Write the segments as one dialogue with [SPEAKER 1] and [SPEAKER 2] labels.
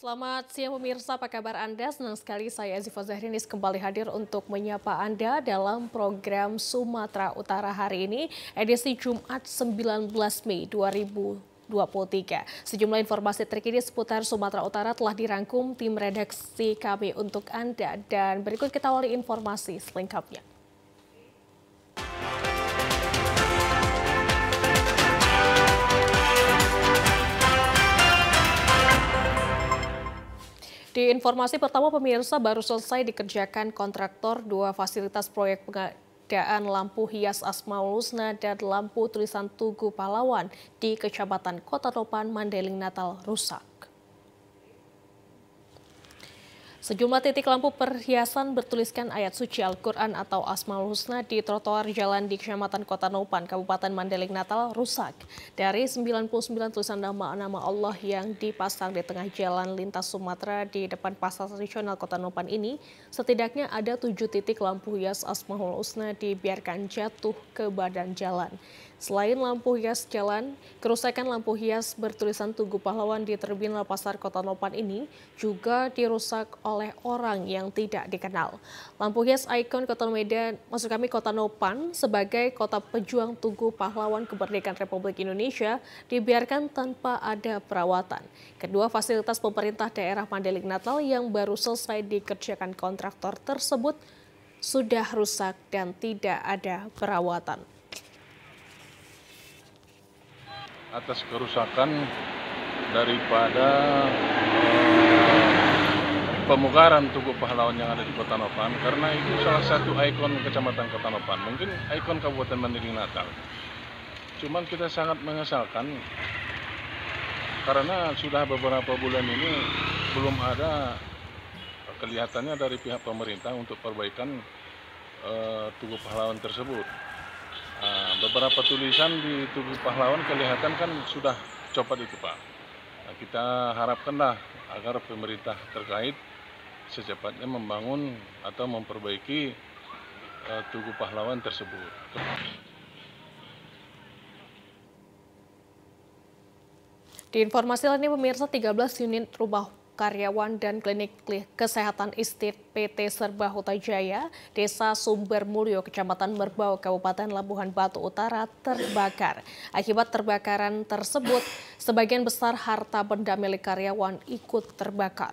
[SPEAKER 1] Selamat siang pemirsa, apa kabar Anda? Senang sekali saya Ziva Zahrinis kembali hadir untuk menyapa Anda dalam program Sumatera Utara hari ini, edisi Jumat 19 Mei 2023. Sejumlah informasi terkini seputar Sumatera Utara telah dirangkum tim redaksi kami untuk Anda. Dan berikut kita awali informasi selengkapnya. Di informasi pertama pemirsa, baru selesai dikerjakan kontraktor dua fasilitas proyek pengadaan lampu hias Asmaul Husna dan lampu tulisan Tugu Pahlawan di Kecamatan Kota Nopan, Mandailing Natal rusak. Sejumlah titik lampu perhiasan bertuliskan ayat suci Al-Quran atau Asmaul Husna di trotoar jalan di Kecamatan Kota Nopan, Kabupaten Mandailing Natal rusak. Dari 99 tulisan nama-nama Allah yang dipasang di tengah jalan lintas Sumatera di depan pasar tradisional Kota Nopan ini, setidaknya ada 7 titik lampu hias Asmaul Husna dibiarkan jatuh ke badan jalan. Selain lampu hias jalan, kerusakan lampu hias bertulisan Tugu Pahlawan di terminal pasar Kota Nopan ini juga dirusak oleh orang yang tidak dikenal. Lampu hias ikon Kota Medan, Kota Nopan sebagai kota pejuang Tugu Pahlawan Kemerdekaan Republik Indonesia dibiarkan tanpa ada perawatan. Kedua fasilitas pemerintah daerah Mandailing Natal yang baru selesai dikerjakan kontraktor tersebut sudah rusak dan tidak ada perawatan.
[SPEAKER 2] Atas kerusakan daripada pemugaran Tugu Pahlawan yang ada di Kota Nopan, karena itu salah satu ikon Kecamatan Kota Nopan, mungkin ikon Kabupaten Mandailing Natal. Cuman kita sangat menyesalkan karena sudah beberapa bulan ini belum ada kelihatannya dari pihak pemerintah untuk perbaikan Tugu Pahlawan tersebut. Beberapa tulisan di Tugu Pahlawan kelihatan kan sudah copot itu Pak. Kita harapkanlah agar pemerintah terkait secepatnya membangun atau memperbaiki Tugu Pahlawan tersebut.
[SPEAKER 1] Di informasi lainnya pemirsa, 13 unit rumah karyawan dan klinik kesehatan Istit PT Serba Huta Jaya, Desa Sumber Mulyo, Kecamatan Merbau, Kabupaten Labuhan Batu Utara terbakar. Akibat terbakaran tersebut, sebagian besar harta benda milik karyawan ikut terbakar.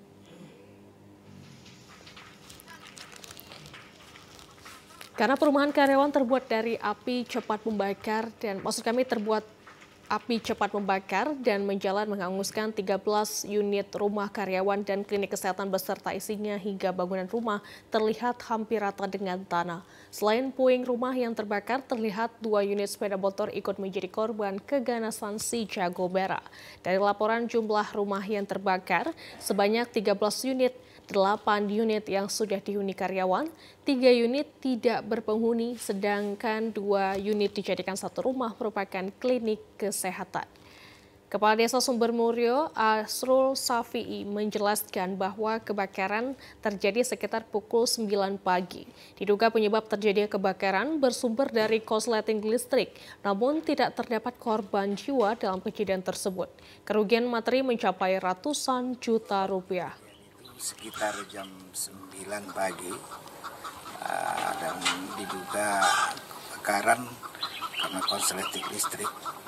[SPEAKER 1] Karena perumahan karyawan terbuat dari api cepat membakar dan menjalar menghanguskan 13 unit rumah karyawan dan klinik kesehatan beserta isinya hingga bangunan rumah terlihat hampir rata dengan tanah. Selain puing rumah yang terbakar, terlihat 2 unit sepeda motor ikut menjadi korban keganasan si jago merah. Dari laporan jumlah rumah yang terbakar, sebanyak 13 unit, 8 unit yang sudah dihuni karyawan, 3 unit tidak berpenghuni, sedangkan 2 unit dijadikan satu rumah merupakan klinik kesehatan. Kepala Desa Sumber Mulyo, Asrul Safi'i, menjelaskan bahwa kebakaran terjadi sekitar pukul 9 pagi. Diduga penyebab terjadinya kebakaran bersumber dari korsleting listrik, namun tidak terdapat korban jiwa dalam kejadian tersebut. Kerugian materi mencapai ratusan juta rupiah.
[SPEAKER 3] Sekitar jam 9 pagi dan diduga kebakaran karena korsleting listrik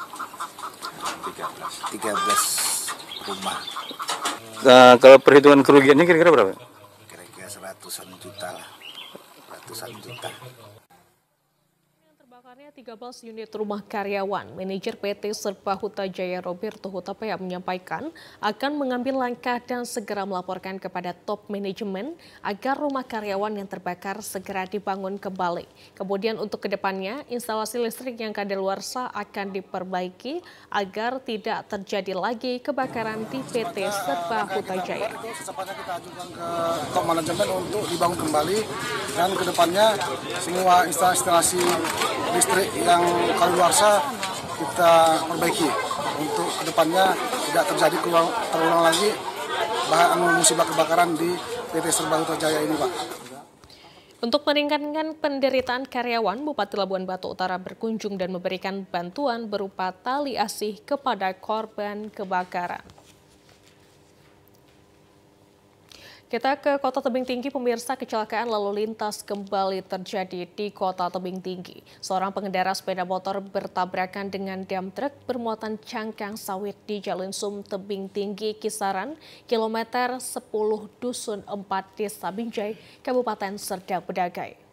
[SPEAKER 3] 13 rumah.
[SPEAKER 4] Kalau perhitungan kerugiannya kira-kira berapa?
[SPEAKER 3] Kira-kira ratusan juta lah, ratusan juta.
[SPEAKER 1] Terbakarnya 13 unit rumah karyawan, manajer PT Serba Huta Jaya Roberto Hutapea menyampaikan akan mengambil langkah dan segera melaporkan kepada top manajemen agar rumah karyawan yang terbakar segera dibangun kembali. Kemudian untuk kedepannya, instalasi listrik yang kadaluarsa akan diperbaiki agar tidak terjadi lagi kebakaran di PT Serba Huta Jaya.
[SPEAKER 5] Secepatnya kita ajukan ke top manajemen untuk dibangun kembali dan kedepannya semua instalasi listrik yang kadaluarsa kita perbaiki untuk kedepannya tidak terjadi terulang lagi musibah kebakaran di PT Serba Huta Jaya ini, Pak.
[SPEAKER 1] Untuk meringankan penderitaan karyawan, Bupati Labuhan Batu Utara berkunjung dan memberikan bantuan berupa tali asih kepada korban kebakaran. Kita ke Kota Tebing Tinggi, pemirsa. Kecelakaan lalu lintas kembali terjadi di Kota Tebing Tinggi. Seorang pengendara sepeda motor bertabrakan dengan dam truk bermuatan cangkang sawit di Jalan Sum Tebing Tinggi, Kisaran, kilometer 10 Dusun 4, Desa Binjai, Kabupaten Serdang Bedagai.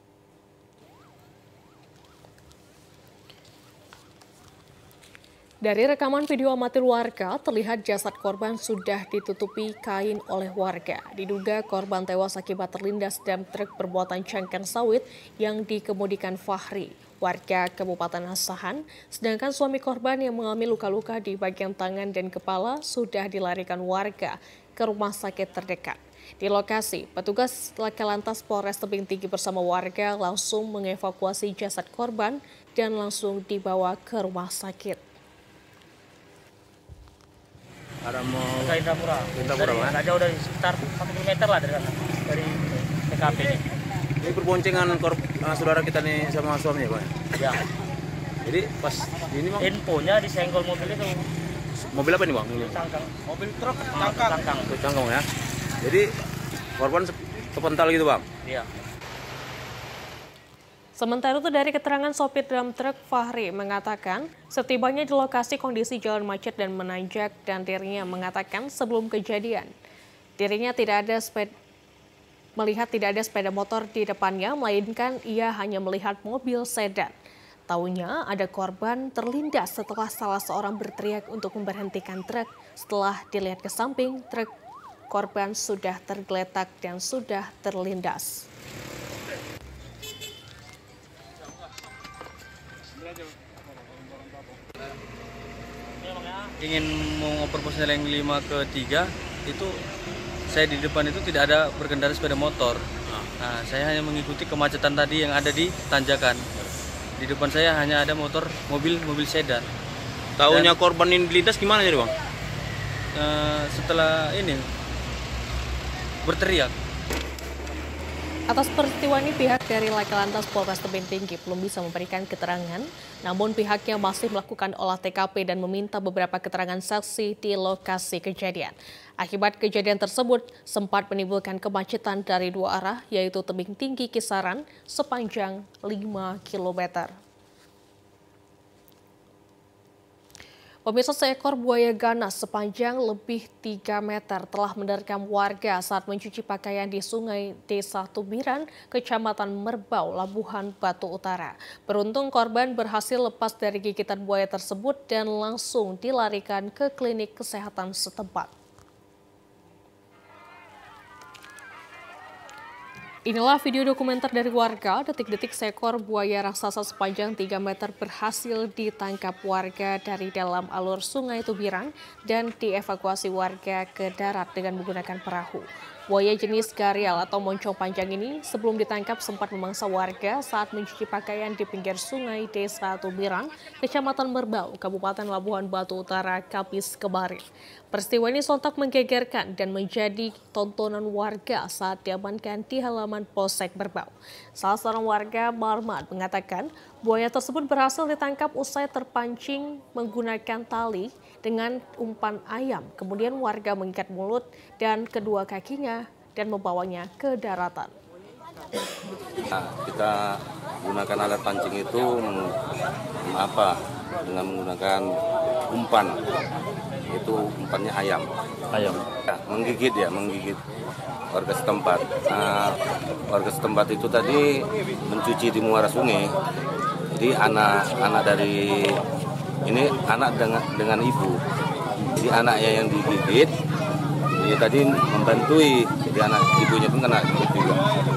[SPEAKER 1] Dari rekaman video amatir warga, terlihat jasad korban sudah ditutupi kain oleh warga. Diduga korban tewas akibat terlindas dam truk bermuatan cangkang sawit yang dikemudikan Fahri, warga Kabupaten Asahan, sedangkan suami korban yang mengalami luka-luka di bagian tangan dan kepala sudah dilarikan warga ke rumah sakit terdekat. Di lokasi, petugas Laka Lantas Polres Tebing Tinggi bersama warga langsung mengevakuasi jasad korban dan langsung dibawa ke rumah sakit.
[SPEAKER 6] Ada mau
[SPEAKER 7] ke Indrapura, agak jauh dari sekitar 1 km lah dari TKP ini.
[SPEAKER 6] Ini berboncengan saudara kita nih sama suaminya, Pak?
[SPEAKER 7] Ya.
[SPEAKER 6] Jadi pas ini Bang,
[SPEAKER 7] infonya disenggol mobil itu.
[SPEAKER 6] mobil apa nih Bang?
[SPEAKER 7] Cangkang.
[SPEAKER 5] Mobil truk
[SPEAKER 7] Cangkang.
[SPEAKER 6] Cangkang ya. Jadi korban kepental gitu Bang?
[SPEAKER 7] Iya.
[SPEAKER 1] Sementara itu dari keterangan sopir dam truk Fahri mengatakan setibanya di lokasi kondisi jalan macet dan menanjak dan dirinya mengatakan sebelum kejadian dirinya melihat tidak ada sepeda motor di depannya, melainkan ia hanya melihat mobil sedan. Taunya ada korban terlindas setelah salah seorang berteriak untuk memberhentikan truk. Setelah dilihat ke samping, truk korban sudah tergeletak dan sudah terlindas.
[SPEAKER 8] Ingin mengoper pos yang 5 ke 3 itu saya di depan itu tidak ada berkendara sepeda motor. Nah, saya hanya mengikuti kemacetan tadi yang ada di tanjakan. Di depan saya hanya ada mobil sedan.
[SPEAKER 6] Tahunya korban ini dilintas gimana jadi Bang?
[SPEAKER 8] Setelah ini berteriak.
[SPEAKER 1] Atas peristiwa ini pihak dari Laka Lantas Polres Tebing Tinggi belum bisa memberikan keterangan, namun pihaknya masih melakukan olah TKP dan meminta beberapa keterangan saksi di lokasi kejadian. Akibat kejadian tersebut sempat menimbulkan kemacetan dari 2 arah, yaitu Tebing Tinggi Kisaran sepanjang 5 km. Pemirsa, seekor buaya ganas sepanjang lebih 3 meter telah menerkam warga saat mencuci pakaian di sungai Desa Tubiran, Kecamatan Merbau, Labuhan Batu Utara. Beruntung korban berhasil lepas dari gigitan buaya tersebut dan langsung dilarikan ke klinik kesehatan setempat. Inilah video dokumenter dari warga, detik-detik seekor buaya raksasa sepanjang 3 meter berhasil ditangkap warga dari dalam alur sungai Tubiran dan dievakuasi warga ke darat dengan menggunakan perahu. Buaya jenis garial atau moncong panjang ini sebelum ditangkap sempat memangsa warga saat mencuci pakaian di pinggir sungai Desa Tubiran, Kecamatan Merbau, Kabupaten Labuhan Batu Utara, Kamis kemarin. Peristiwa ini sontak menggegerkan dan menjadi tontonan warga saat diamankan di halaman Polsek Merbau. Salah seorang warga, Marmat, mengatakan buaya tersebut berhasil ditangkap usai terpancing menggunakan tali dengan umpan ayam. Kemudian warga mengikat mulut dan kedua kakinya dan membawanya ke daratan.
[SPEAKER 6] Nah, kita gunakan alat pancing itu dengan menggunakan umpan. Itu umpannya ayam.
[SPEAKER 8] Ayam.
[SPEAKER 6] Ya, menggigit warga setempat. Warga setempat itu tadi mencuci di muara sungai. Jadi anak dari ini anak dengan ibu. Jadi anaknya yang digigit, dia tadi membantui. Jadi anak ibunya pun kena juga.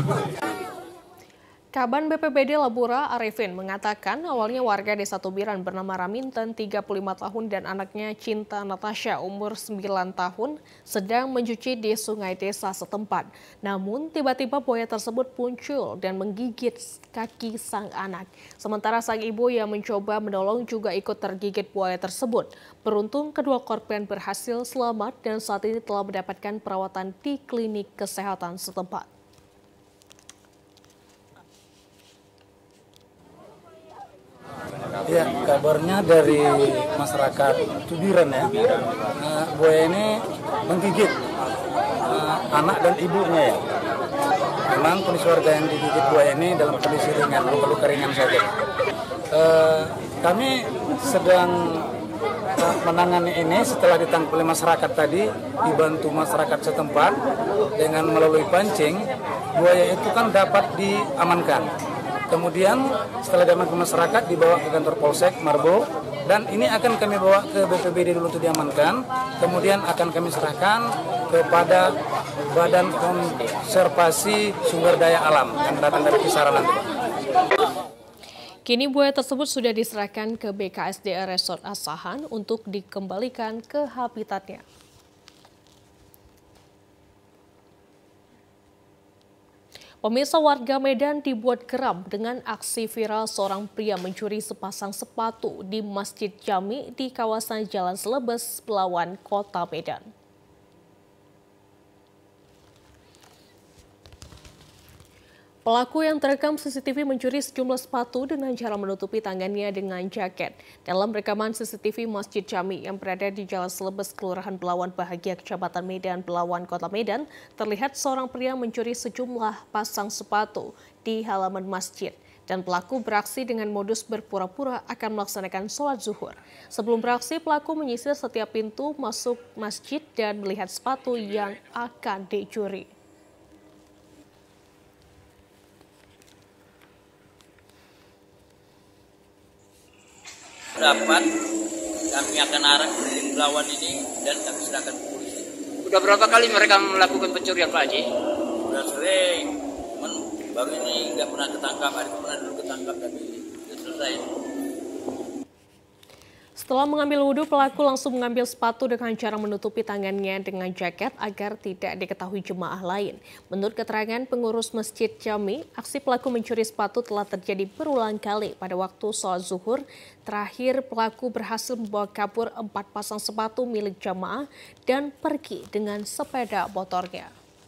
[SPEAKER 1] Kaban BPBD Labura Arifin mengatakan awalnya warga Desa Tubiran bernama Raminten 35 tahun dan anaknya Cinta Natasha umur 9 tahun sedang mencuci di sungai desa setempat. Namun tiba-tiba buaya tersebut muncul dan menggigit kaki sang anak. Sementara sang ibu yang mencoba menolong juga ikut tergigit buaya tersebut. Beruntung kedua korban berhasil selamat dan saat ini telah mendapatkan perawatan di klinik kesehatan setempat.
[SPEAKER 9] Ya, kabarnya dari masyarakat Tubiran ya. Buaya ini menggigit
[SPEAKER 5] anak dan ibunya ya. Memang kondisi warga yang digigit buaya ini dalam kondisi ringan, luka ringan saja. Kami sedang menangani ini setelah ditangkap oleh masyarakat tadi, dibantu masyarakat setempat dengan melalui pancing, buaya itu kan dapat diamankan. Kemudian setelah diamankan masyarakat dibawa ke kantor Polsek Marbo, dan ini akan kami bawa ke BPBD dulu untuk diamankan, kemudian akan kami serahkan kepada Badan Konservasi Sumber Daya Alam yang datang dari Kisaran nanti.
[SPEAKER 1] Kini buaya tersebut sudah diserahkan ke BKSDA Resort Asahan untuk dikembalikan ke habitatnya. Pemirsa, warga Medan dibuat geram dengan aksi viral seorang pria mencuri sepasang sepatu di Masjid Jami di kawasan Jalan Selebes, Belawan, Kota Medan. Pelaku yang terekam CCTV mencuri sejumlah sepatu dengan cara menutupi tangannya dengan jaket. Dalam rekaman CCTV Masjid Jami yang berada di Jalan Selebes, Kelurahan Belawan Bahagia, Kecamatan Medan, Belawan, Kota Medan, terlihat seorang pria mencuri sejumlah pasang sepatu di halaman masjid. Dan pelaku beraksi dengan modus berpura-pura akan melaksanakan sholat zuhur. Sebelum beraksi, pelaku menyisir setiap pintu masuk masjid dan melihat sepatu yang akan dicuri.
[SPEAKER 9] Dapat, kami akan arah di Belawan ini dan kami serahkan ke polisi.
[SPEAKER 10] Udah berapa kali mereka melakukan pencurian, Pak Haji?
[SPEAKER 9] Udah sering, baru ini nggak pernah ketangkap, ada pernah dulu ketangkap tapi sudah selesai.
[SPEAKER 1] Setelah mengambil wudhu, pelaku langsung mengambil sepatu dengan cara menutupi tangannya dengan jaket agar tidak diketahui jemaah lain. Menurut keterangan pengurus Masjid Jami, aksi pelaku mencuri sepatu telah terjadi berulang kali pada waktu sholat zuhur. Terakhir, pelaku berhasil membawa kabur 4 pasang sepatu milik jamaah dan pergi dengan sepeda motornya.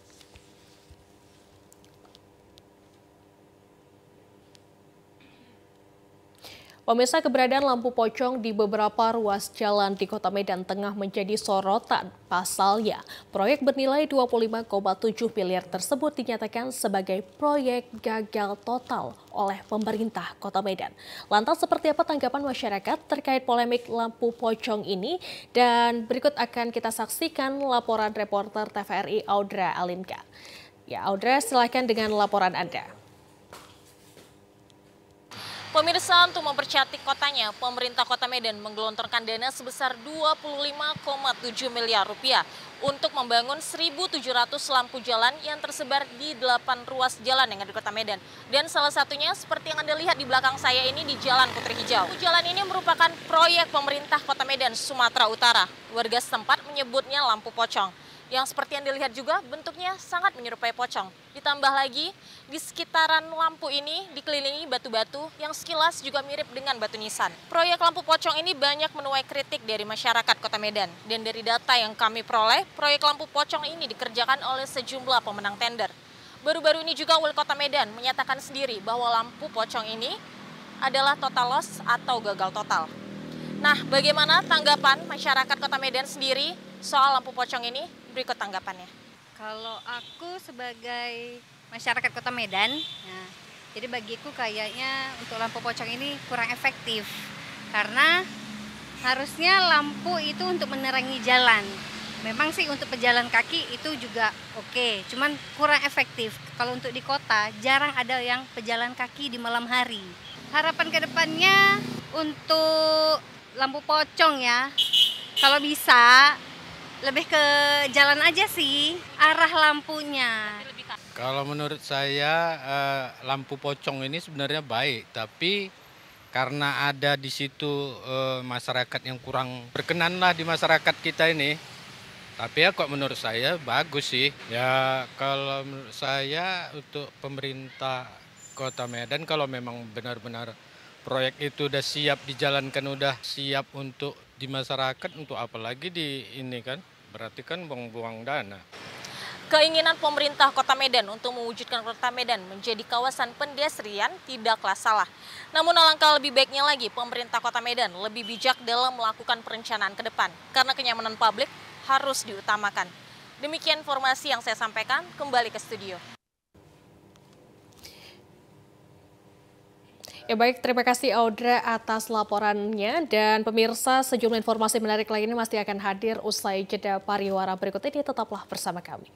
[SPEAKER 1] Pemirsa, keberadaan lampu pocong di beberapa ruas jalan di Kota Medan tengah menjadi sorotan. Pasalnya, proyek bernilai 25,7 miliar tersebut dinyatakan sebagai proyek gagal total oleh pemerintah Kota Medan. Lantas seperti apa tanggapan masyarakat terkait polemik lampu pocong ini? Dan berikut akan kita saksikan laporan reporter TVRI Audra Alinka. Ya, Audra, silakan dengan laporan Anda.
[SPEAKER 11] Pemirsa, untuk mempercantik kotanya, pemerintah Kota Medan menggelontorkan dana sebesar 25,7 miliar rupiah untuk membangun 1.700 lampu jalan yang tersebar di 8 ruas jalan yang ada di Kota Medan. Dan salah satunya seperti yang Anda lihat di belakang saya ini di Jalan Putri Hijau. Jalan ini merupakan proyek pemerintah Kota Medan, Sumatera Utara. Warga setempat menyebutnya lampu pocong, yang seperti yang dilihat juga bentuknya sangat menyerupai pocong. Ditambah lagi, di sekitaran lampu ini dikelilingi batu-batu yang sekilas juga mirip dengan batu nisan. Proyek lampu pocong ini banyak menuai kritik dari masyarakat Kota Medan. Dan dari data yang kami peroleh, proyek lampu pocong ini dikerjakan oleh sejumlah pemenang tender. Baru-baru ini juga Wali Kota Medan menyatakan sendiri bahwa lampu pocong ini adalah total loss atau gagal total. Nah, bagaimana tanggapan masyarakat Kota Medan sendiri soal lampu pocong ini? Berikut tanggapannya.
[SPEAKER 12] Kalau aku sebagai masyarakat Kota Medan, nah, jadi bagiku kayaknya untuk lampu pocong ini kurang efektif. Karena harusnya lampu itu untuk menerangi jalan. Memang sih untuk pejalan kaki itu juga oke, cuman kurang efektif. Kalau untuk di kota jarang ada yang pejalan kaki di malam hari. Harapan kedepannya untuk lampu pocong ya, kalau bisa lebih ke jalan aja sih, arah lampunya.
[SPEAKER 13] Kalau menurut saya lampu pocong ini sebenarnya baik, tapi karena ada di situ masyarakat yang kurang berkenan lah di masyarakat kita ini. Tapi ya kok menurut saya bagus sih. Ya kalau menurut saya untuk pemerintah Kota Medan kalau memang benar-benar proyek itu udah siap dijalankan, udah siap untuk di masyarakat, untuk apa lagi di ini kan, berarti kan buang-buang dana.
[SPEAKER 11] Keinginan pemerintah Kota Medan untuk mewujudkan Kota Medan menjadi kawasan pedestrian tidaklah salah. Namun alangkah lebih baiknya lagi pemerintah Kota Medan lebih bijak dalam melakukan perencanaan ke depan, karena kenyamanan publik harus diutamakan. Demikian informasi yang saya sampaikan, kembali ke studio.
[SPEAKER 1] Ya baik, terima kasih Audra atas laporannya, dan pemirsa sejumlah informasi menarik lainnya masih akan hadir usai jeda pariwara berikut ini, tetaplah bersama kami.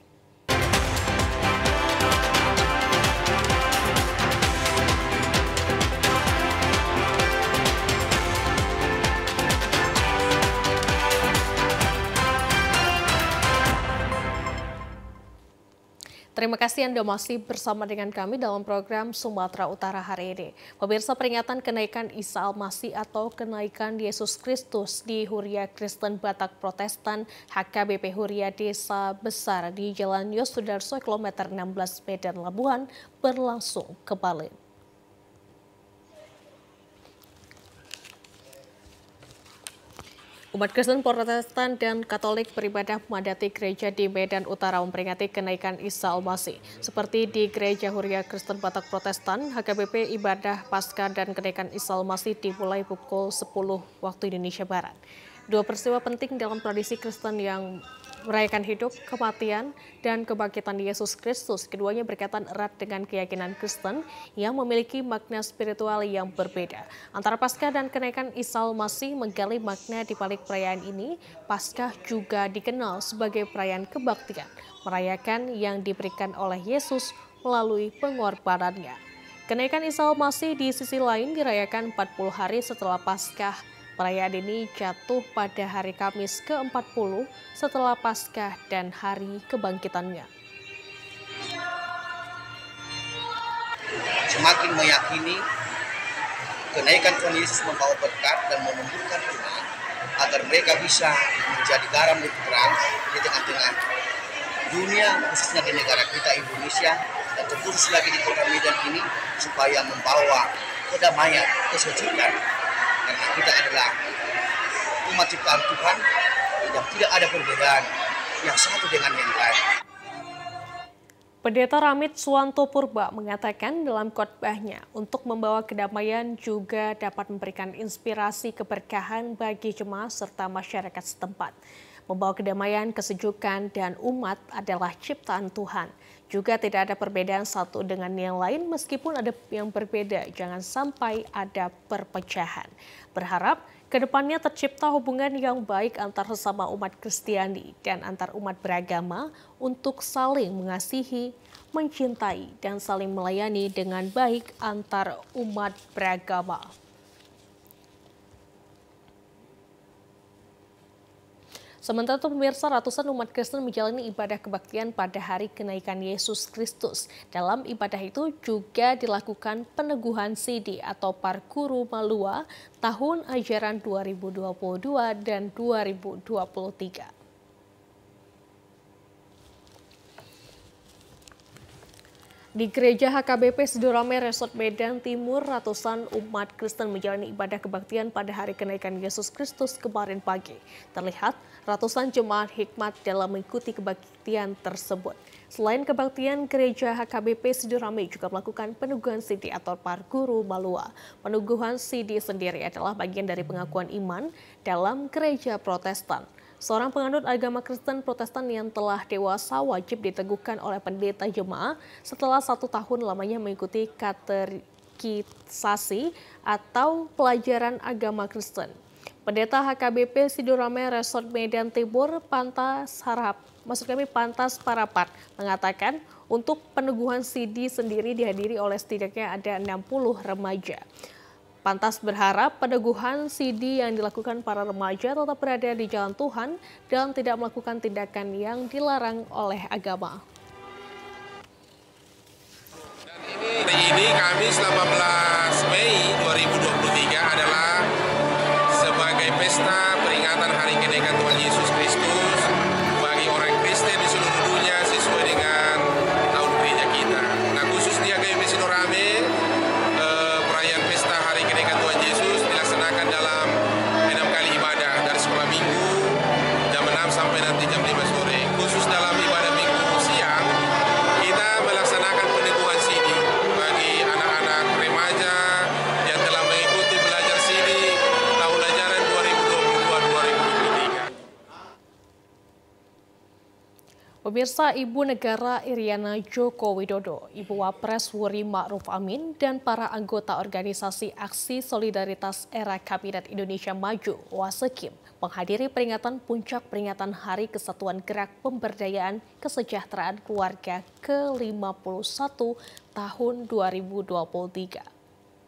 [SPEAKER 1] Terima kasih Anda masih bersama dengan kami dalam program Sumatera Utara hari ini. Pemirsa, peringatan kenaikan Isa Al-Masih atau kenaikan Yesus Kristus di Huria Kristen Batak Protestan HKBP Huria Desa Besar di Jalan Yosudarso kilometer 16 Medan Labuhan berlangsung kembali. Umat Kristen Protestan dan Katolik beribadah memadati gereja di Medan Utara memperingati kenaikan Isa Al-Masih. Seperti di Gereja Huria Kristen Batak Protestan, HKBP ibadah Paskah dan kenaikan Isa Al-Masih dimulai pukul 10 waktu Indonesia Barat. Dua peristiwa penting dalam tradisi Kristen yang merayakan hidup, kematian, dan kebangkitan Yesus Kristus. Keduanya berkaitan erat dengan keyakinan Kristen yang memiliki makna spiritual yang berbeda. Antara Paskah dan kenaikan Isa Al-Masih menggali makna di balik perayaan ini. Paskah juga dikenal sebagai perayaan kebaktian, merayakan yang diberikan oleh Yesus melalui pengorbanannya. Kenaikan Isa Al-Masih di sisi lain dirayakan 40 hari setelah Paskah. Perayaan ini jatuh pada hari Kamis ke-40 setelah Paskah dan hari kebangkitannya.
[SPEAKER 3] Semakin meyakini kenaikan Tuhan Yesus membawa berkat dan menumbuhkan iman agar mereka bisa menjadi garam dan terang di tengah-tengah dunia, khususnya di negara kita Indonesia, dan terkhusus lagi di kota Medan ini, supaya membawa kedamaian, kesejukan. Karena kita adalah umat ciptaan Tuhan yang tidak ada perbedaan yang satu dengan yang lain.
[SPEAKER 1] Pendeta Ramit Suwanto Purba mengatakan dalam khotbahnya, untuk membawa kedamaian juga dapat memberikan inspirasi keberkahan bagi jemaat serta masyarakat setempat. Membawa kedamaian, kesejukan, dan umat adalah ciptaan Tuhan. Juga tidak ada perbedaan satu dengan yang lain, meskipun ada yang berbeda, jangan sampai ada perpecahan. Berharap kedepannya tercipta hubungan yang baik antar sesama umat Kristiani dan antar umat beragama untuk saling mengasihi, mencintai, dan saling melayani dengan baik antar umat beragama. Sementara itu pemirsa, ratusan umat Kristen menjalani ibadah kebaktian pada hari kenaikan Yesus Kristus. Dalam ibadah itu juga dilakukan peneguhan sidi atau Parkuru Malua tahun ajaran 2022 dan 2023. Di Gereja HKBP Sidorame Resort Medan Timur, ratusan umat Kristen menjalani ibadah kebaktian pada hari kenaikan Yesus Kristus kemarin pagi. Terlihat ratusan jemaat hikmat dalam mengikuti kebaktian tersebut. Selain kebaktian, Gereja HKBP Sidorame juga melakukan peneguhan sidi atau Parkuru Malua. Peneguhan sidi sendiri adalah bagian dari pengakuan iman dalam Gereja Protestan. Seorang penganut agama Kristen Protestan yang telah dewasa wajib diteguhkan oleh pendeta jemaah setelah 1 tahun lamanya mengikuti katekisasi atau pelajaran agama Kristen. Pendeta HKBP Sidorame Resort Medan Timur Pantas Parapat mengatakan untuk peneguhan sidi sendiri dihadiri oleh setidaknya ada 60 remaja. Pantas berharap peneguhan sidi yang dilakukan para remaja tetap berada di jalan Tuhan dan tidak melakukan tindakan yang dilarang oleh agama.
[SPEAKER 14] Hari ini Kamis 18 Mei 2023 adalah sebagai pesta peringatan hari kenaikan Tuhan Yesus Kristus bagi orang Kristen di seluruh dunia sesuai dengan tahun gereja kita. Nah, khusus di HKBP Sidorame, perayaan pesta hari kenaikan Tuhan Yesus dilaksanakan dalam 6 kali ibadah dari sekolah minggu jam 6 sampai nanti jam 5 sore. Khusus dalam ibadah minggu siang kita melaksanakan peneguhan sidi bagi anak-anak remaja
[SPEAKER 1] Pemirsa, Ibu Negara Iriana Joko Widodo, Ibu Wapres Wuri Ma'ruf Amin, dan para anggota organisasi Aksi Solidaritas Era Kabinet Indonesia Maju (Wasekim) menghadiri peringatan puncak peringatan Hari Kesatuan Gerak Pemberdayaan Kesejahteraan Keluarga ke-51 tahun 2023.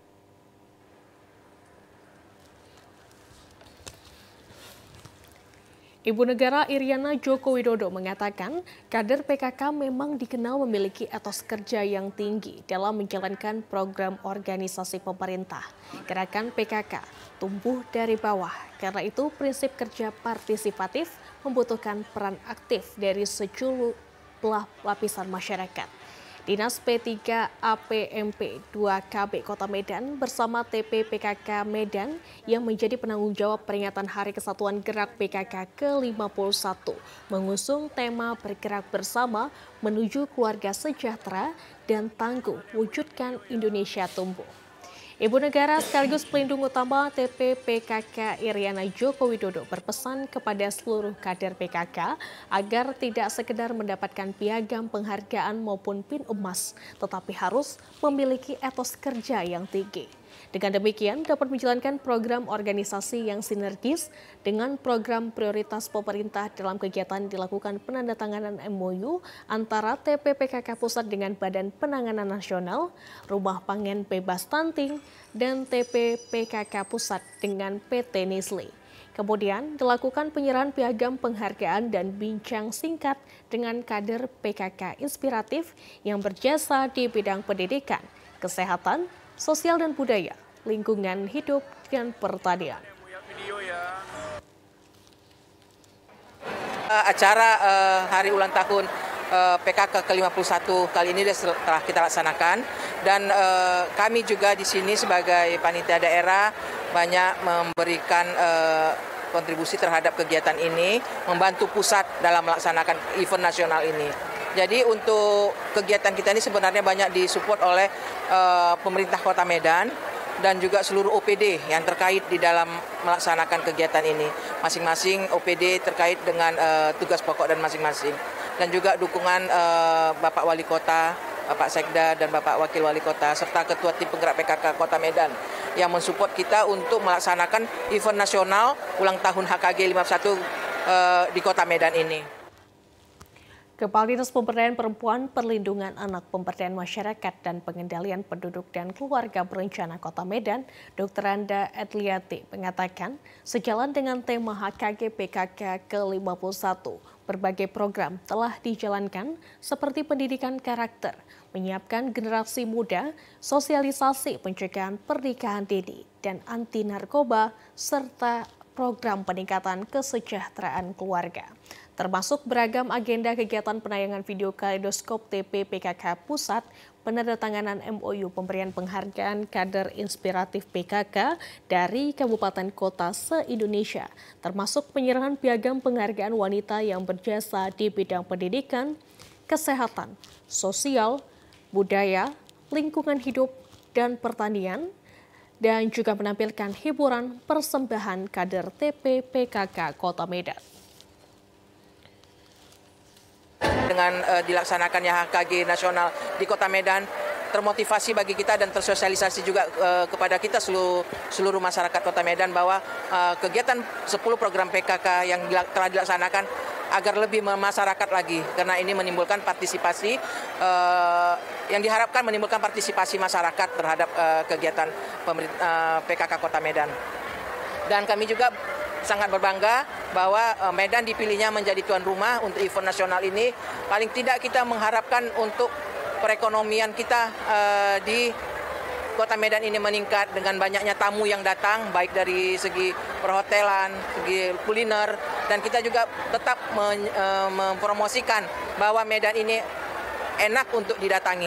[SPEAKER 1] Ibu Negara Iriana Joko Widodo mengatakan kader PKK memang dikenal memiliki etos kerja yang tinggi dalam menjalankan program organisasi pemerintah. Gerakan PKK tumbuh dari bawah, karena itu prinsip kerja partisipatif membutuhkan peran aktif dari sejumlah lapisan masyarakat. Dinas P3 APMP 2KB Kota Medan bersama TP PKK Medan yang menjadi penanggung jawab peringatan Hari Kesatuan Gerak PKK ke-51 mengusung tema bergerak bersama menuju keluarga sejahtera dan tangguh wujudkan Indonesia tumbuh. Ibu Negara sekaligus pelindung utama TP PKK Iriana Joko Widodo berpesan kepada seluruh kader PKK agar tidak sekedar mendapatkan piagam penghargaan maupun pin emas, tetapi harus memiliki etos kerja yang tinggi. Dengan demikian dapat menjalankan program organisasi yang sinergis dengan program prioritas pemerintah dalam kegiatan dilakukan penandatanganan MOU antara TP PKK Pusat dengan Badan Penanganan Nasional, Rumah Pangan Bebas Stunting, dan TP PKK Pusat dengan PT Nestle. Kemudian dilakukan penyerahan piagam penghargaan dan bincang singkat dengan kader PKK inspiratif yang berjasa di bidang pendidikan, kesehatan, sosial dan budaya, lingkungan hidup, dan pertanian.
[SPEAKER 15] Acara hari ulang tahun PKK ke-51 kali ini telah kita laksanakan, dan kami juga di sini sebagai panitia daerah banyak memberikan kontribusi terhadap kegiatan ini, membantu pusat dalam melaksanakan event nasional ini. Jadi untuk kegiatan kita ini sebenarnya banyak disupport oleh pemerintah Kota Medan dan juga seluruh OPD yang terkait di dalam melaksanakan kegiatan ini. Masing-masing OPD terkait dengan tugas pokok dan masing-masing. Dan juga dukungan Bapak Wali Kota, Bapak Sekda, dan Bapak Wakil Wali Kota, serta Ketua Tim Penggerak PKK Kota Medan yang mensupport kita untuk melaksanakan event nasional ulang tahun HKG 51 di Kota Medan ini.
[SPEAKER 1] Kepala Dinas Pemberdayaan Perempuan, Perlindungan Anak, Pemberdayaan Masyarakat, dan Pengendalian Penduduk dan Keluarga Berencana Kota Medan, Dr. Anda Edliati, mengatakan sejalan dengan tema HKG PKK ke-51, berbagai program telah dijalankan seperti pendidikan karakter, menyiapkan generasi muda, sosialisasi pencegahan pernikahan dini dan anti narkoba, serta program peningkatan kesejahteraan keluarga. Termasuk beragam agenda kegiatan penayangan video kaleidoskop TP PKK Pusat, penandatanganan MOU pemberian penghargaan kader inspiratif PKK dari kabupaten kota se-Indonesia, termasuk penyerahan piagam penghargaan wanita yang berjasa di bidang pendidikan, kesehatan, sosial, budaya, lingkungan hidup, dan pertanian, dan juga menampilkan hiburan persembahan kader TP PKK Kota Medan.
[SPEAKER 15] Dengan dilaksanakannya HKG nasional di Kota Medan, termotivasi bagi kita dan tersosialisasi juga kepada kita seluruh masyarakat Kota Medan bahwa kegiatan 10 program PKK yang telah dilaksanakan agar lebih memasyarakat lagi, karena ini menimbulkan partisipasi yang diharapkan menimbulkan partisipasi masyarakat terhadap kegiatan PKK Kota Medan. Dan kami juga sangat berbangga bahwa Medan dipilihnya menjadi tuan rumah untuk event nasional ini. Paling tidak kita mengharapkan untuk perekonomian kita di Kota Medan ini meningkat dengan banyaknya tamu yang datang, baik dari segi perhotelan, segi kuliner, dan kita juga tetap mempromosikan bahwa Medan ini enak untuk didatangi.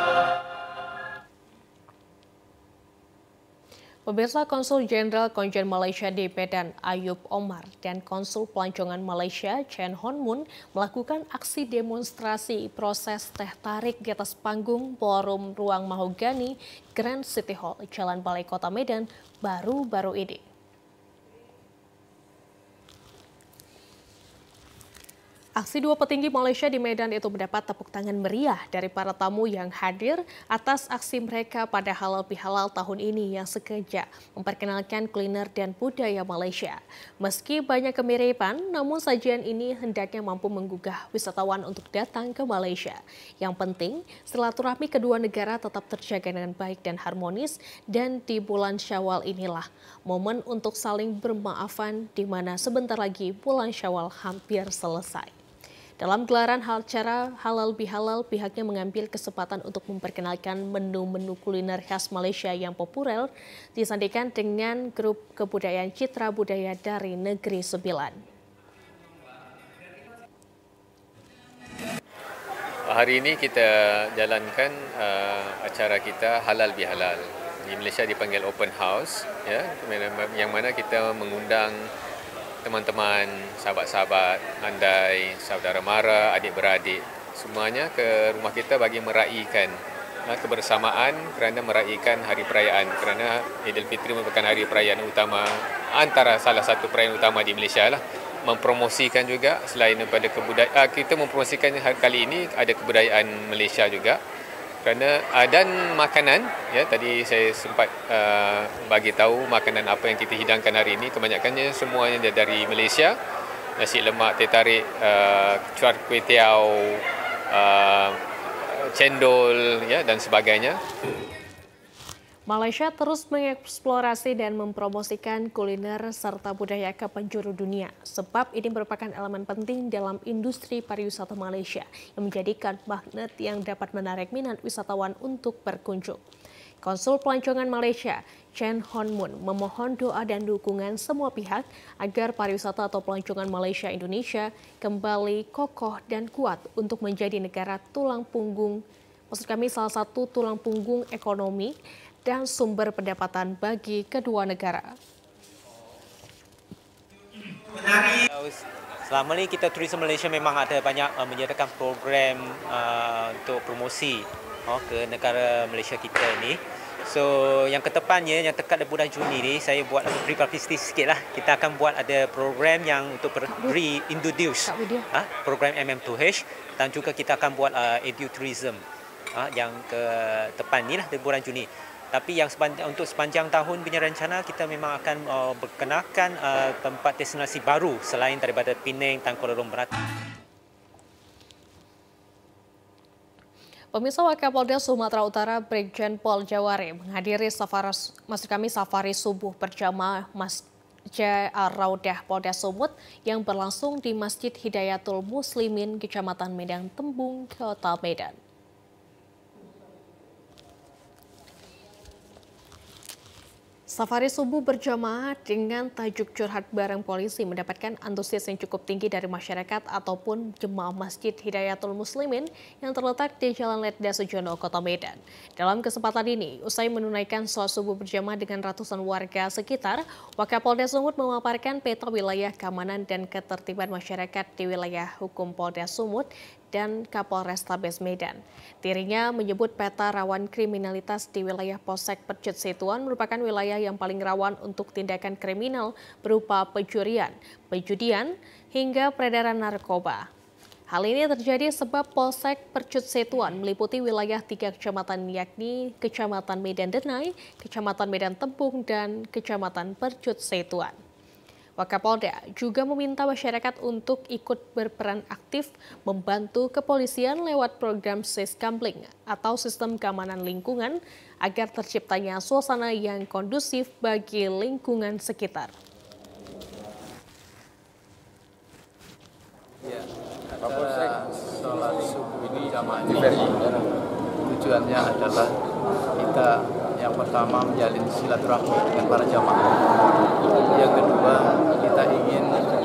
[SPEAKER 1] Pemirsa, Konsul Jenderal Konjen Malaysia di Medan Ayub Omar dan Konsul Pelancongan Malaysia Chen Hon Mun melakukan aksi demonstrasi proses teh tarik di atas panggung Ballroom Ruang Mahogani Grand City Hall, Jalan Balai Kota Medan baru-baru ini. Aksi dua petinggi Malaysia di Medan itu mendapat tepuk tangan meriah dari para tamu yang hadir atas aksi mereka pada Halal Bihalal tahun ini yang sengaja memperkenalkan kuliner dan budaya Malaysia. Meski banyak kemiripan, namun sajian ini hendaknya mampu menggugah wisatawan untuk datang ke Malaysia. Yang penting, silaturahmi kedua negara tetap terjaga dengan baik dan harmonis, dan di bulan Syawal inilah momen untuk saling bermaafan di mana sebentar lagi bulan Syawal hampir selesai. Dalam gelaran acara Halal Bihalal, pihaknya mengambil kesempatan untuk memperkenalkan menu-menu kuliner khas Malaysia yang populer, disandikan dengan grup kebudayaan Citra Budaya dari Negeri Sembilan.
[SPEAKER 16] Hari ini kita jalankan acara kita Halal Bihalal. Di Malaysia dipanggil Open House, ya, yang mana kita mengundang teman-teman, sahabat-sahabat, andai, saudara mara, adik-beradik, semuanya ke rumah kita bagi meraihkan kebersamaan kerana meraihkan hari perayaan. Kerana Aidilfitri merupakan hari perayaan utama, antara salah satu perayaan utama di Malaysia lah. Mempromosikan juga, selain daripada kebudayaan, kita mempromosikan kali ini ada kebudayaan Malaysia juga. Kerana dan makanan, ya, tadi saya sempat bagi tahu makanan apa yang kita hidangkan hari ini, kebanyakannya semuanya dari Malaysia. Nasi lemak, teh tarik, cuar kuih tiaw, cendol, ya, dan sebagainya.
[SPEAKER 1] Malaysia terus mengeksplorasi dan mempromosikan kuliner serta budaya ke penjuru dunia, sebab ini merupakan elemen penting dalam industri pariwisata Malaysia yang menjadikan magnet yang dapat menarik minat wisatawan untuk berkunjung. Konsul Pelancongan Malaysia, Chen Hon Mun, memohon doa dan dukungan semua pihak agar pariwisata atau pelancongan Malaysia-Indonesia kembali kokoh dan kuat untuk menjadi negara tulang punggung, salah satu tulang punggung ekonomi dan sumber pendapatan bagi kedua negara.
[SPEAKER 17] Selama ini kita Tourism Malaysia memang ada banyak menyediakan program untuk promosi ke negara Malaysia kita ini. So yang kedepannya, yang dekat di bulan Juni ni, saya buat pre-publicity sikit lah. Kita akan buat ada program yang untuk reintroduce program MM2H, dan juga kita akan buat edutourism yang ke depan ni lah di bulan Juni. Tapi yang untuk sepanjang tahun punya rencana, kita memang akan berkenalkan tempat destinasi baru selain daripada Penang dan Kuala Lumpur.
[SPEAKER 1] Pemirsa, Wakapolda Sumatera Utara Brigjen Pol Jawari menghadiri safari subuh berjamaah Masjid Ar-Raudah Polda Sumut yang berlangsung di Masjid Hidayatul Muslimin, Kecamatan Medan Tembung, Kota Medan. Safari subuh berjamaah dengan tajuk curhat bareng polisi mendapatkan antusias yang cukup tinggi dari masyarakat ataupun jemaah Masjid Hidayatul Muslimin yang terletak di Jalan Letda Sujono, Kota Medan. Dalam kesempatan ini, usai menunaikan sholat subuh berjamaah dengan ratusan warga sekitar, Wakapolda Sumut memaparkan peta wilayah keamanan dan ketertiban masyarakat di wilayah hukum Polda Sumut dan Kapolrestabes Medan. Dirinya menyebut peta rawan kriminalitas di wilayah Polsek Percut Situan merupakan wilayah yang paling rawan untuk tindakan kriminal berupa pencurian, penjudian, hingga peredaran narkoba. Hal ini terjadi sebab Polsek Percut Situan meliputi wilayah 3 kecamatan, yakni Kecamatan Medan Denai, Kecamatan Medan Tembung, dan Kecamatan Percut Situan. Wakapolda juga meminta masyarakat untuk ikut berperan aktif membantu kepolisian lewat program Siskamling atau sistem keamanan lingkungan agar terciptanya suasana yang kondusif bagi lingkungan sekitar.
[SPEAKER 18] Ya, acara sholat subuh ini jamaah tujuannya adalah kita yang pertama menjalin silaturahmi dengan para jamaah. Yang kedua, kita ingin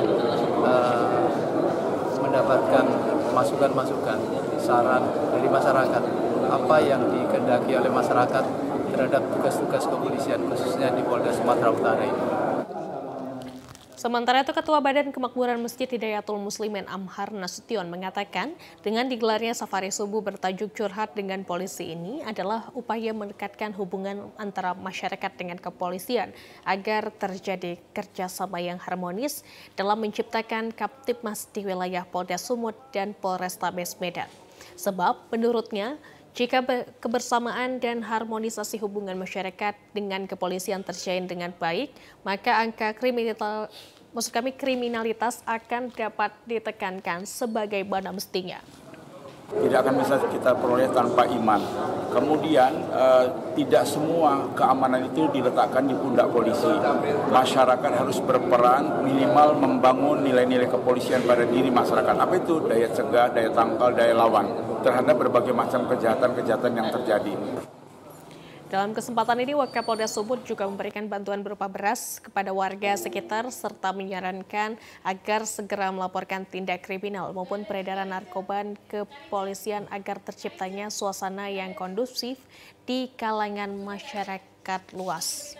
[SPEAKER 18] mendapatkan masukan-masukan, saran dari masyarakat, apa yang dikehendaki oleh masyarakat terhadap tugas-tugas kepolisian khususnya di Polda Sumatera Utara ini.
[SPEAKER 1] Sementara itu, Ketua Badan Kemakmuran Masjid Hidayatul Muslimin Amhar Nasution mengatakan dengan digelarnya safari subuh bertajuk Curhat dengan Polisi ini adalah upaya mendekatkan hubungan antara masyarakat dengan kepolisian agar terjadi kerjasama yang harmonis dalam menciptakan Kaptipmas di wilayah Polda Sumut dan Polrestabes Medan. Sebab menurutnya, jika kebersamaan dan harmonisasi hubungan masyarakat dengan kepolisian terjalin dengan baik, maka angka kriminalitas akan dapat ditekankan sebagaimana mestinya.
[SPEAKER 19] Tidak akan bisa kita peroleh tanpa iman. Kemudian tidak semua keamanan itu diletakkan di pundak polisi. Masyarakat harus berperan minimal membangun nilai-nilai kepolisian pada diri masyarakat. Apa itu? Daya cegah, daya tangkal, daya lawan terhadap berbagai macam kejahatan-kejahatan yang terjadi.
[SPEAKER 1] Dalam kesempatan ini, Wakapolda Sumut juga memberikan bantuan berupa beras kepada warga sekitar serta menyarankan agar segera melaporkan tindak kriminal maupun peredaran narkoba ke kepolisian agar terciptanya suasana yang kondusif di kalangan masyarakat luas.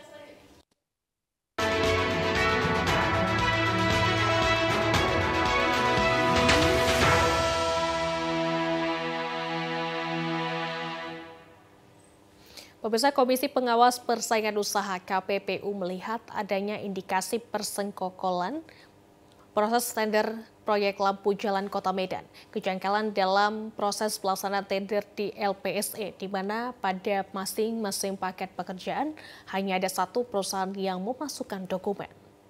[SPEAKER 1] Pemirsa, Komisi Pengawas Persaingan Usaha KPPU melihat adanya indikasi persengkokolan proses tender proyek lampu jalan Kota Medan. Kejanggalan dalam proses pelaksanaan tender di LPSE, di mana pada masing-masing paket pekerjaan hanya ada satu perusahaan yang memasukkan dokumen.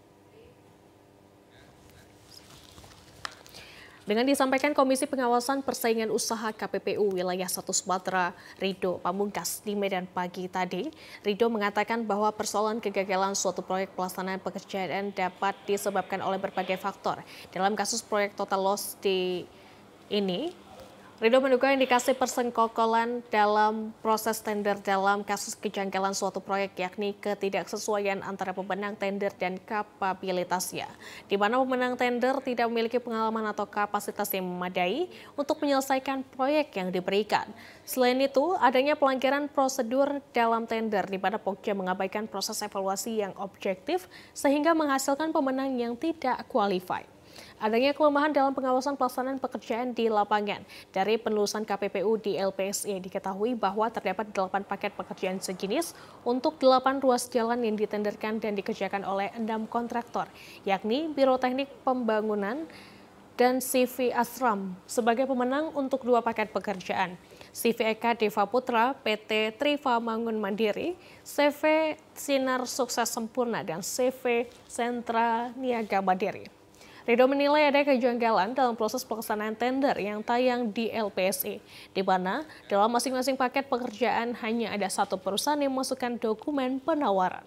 [SPEAKER 1] Dengan disampaikan Komisi Pengawasan Persaingan Usaha KPPU Wilayah 1 Sumatera, Rido Pamungkas di Medan pagi tadi, Rido mengatakan bahwa persoalan kegagalan suatu proyek pelaksanaan pekerjaan dapat disebabkan oleh berbagai faktor. Dalam kasus proyek total loss ini, Rido menduga indikasi persengkokolan dalam proses tender dalam kasus kejanggalan suatu proyek, yakni ketidaksesuaian antara pemenang tender dan kapabilitasnya, di mana pemenang tender tidak memiliki pengalaman atau kapasitas yang memadai untuk menyelesaikan proyek yang diberikan. Selain itu, adanya pelanggaran prosedur dalam tender, di mana Pokja mengabaikan proses evaluasi yang objektif sehingga menghasilkan pemenang yang tidak qualified. Adanya kelemahan dalam pengawasan pelaksanaan pekerjaan di lapangan. Dari penelusuran KPPU di LPSE diketahui bahwa terdapat 8 paket pekerjaan sejenis untuk 8 ruas jalan yang ditenderkan dan dikerjakan oleh 6 kontraktor, yakni Biro Teknik Pembangunan dan CV Asram sebagai pemenang untuk 2 paket pekerjaan. CV Eka Deva Putra, PT Triva Mangun Mandiri, CV Sinar Sukses Sempurna, dan CV Sentra Niaga Mandiri. Rido menilai ada kejanggalan dalam proses pelaksanaan tender yang tayang di LPSE, di mana dalam masing-masing paket pekerjaan hanya ada satu perusahaan yang memasukkan dokumen penawaran.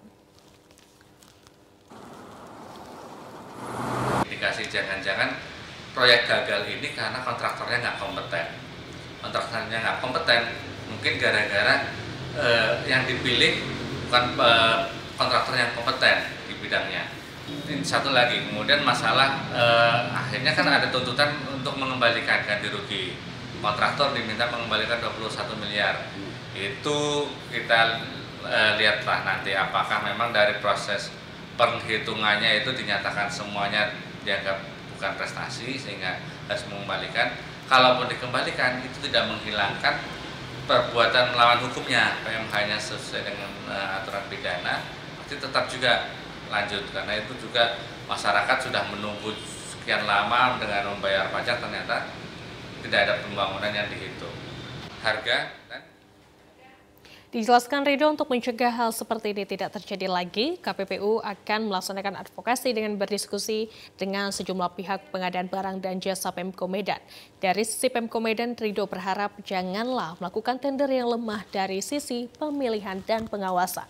[SPEAKER 20] Indikasi jangan-jangan proyek gagal ini karena kontraktornya nggak kompeten. Kontraktornya nggak kompeten, mungkin gara-gara yang dipilih bukan kontraktor yang kompeten di bidangnya. Ini satu lagi, kemudian masalah akhirnya kan ada tuntutan untuk mengembalikan ganti rugi. Kontraktor diminta mengembalikan 21 miliar. Itu kita lihatlah nanti apakah memang dari proses penghitungannya itu dinyatakan semuanya dianggap bukan prestasi sehingga harus mengembalikan. Kalaupun dikembalikan itu tidak menghilangkan perbuatan melawan hukumnya, PMH-nya sesuai dengan aturan pidana, pasti tetap juga lanjut, karena itu juga masyarakat sudah menunggu sekian lama dengan membayar pajak, ternyata tidak ada pembangunan yang dihitung. Harga
[SPEAKER 1] Dijelaskan Rido, untuk mencegah hal seperti ini tidak terjadi lagi, KPPU akan melaksanakan advokasi dengan berdiskusi dengan sejumlah pihak pengadaan barang dan jasa Pemko Medan. Dari sisi Pemko Medan, Rido berharap janganlah melakukan tender yang lemah dari sisi pemilihan dan pengawasan.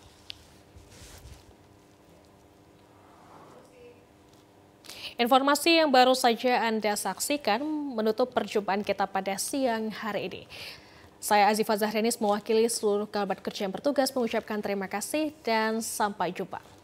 [SPEAKER 1] Informasi yang baru saja Anda saksikan menutup perjumpaan kita pada siang hari ini. Saya Azifah Zahranis mewakili seluruh kerabat kerja yang bertugas mengucapkan terima kasih dan sampai jumpa.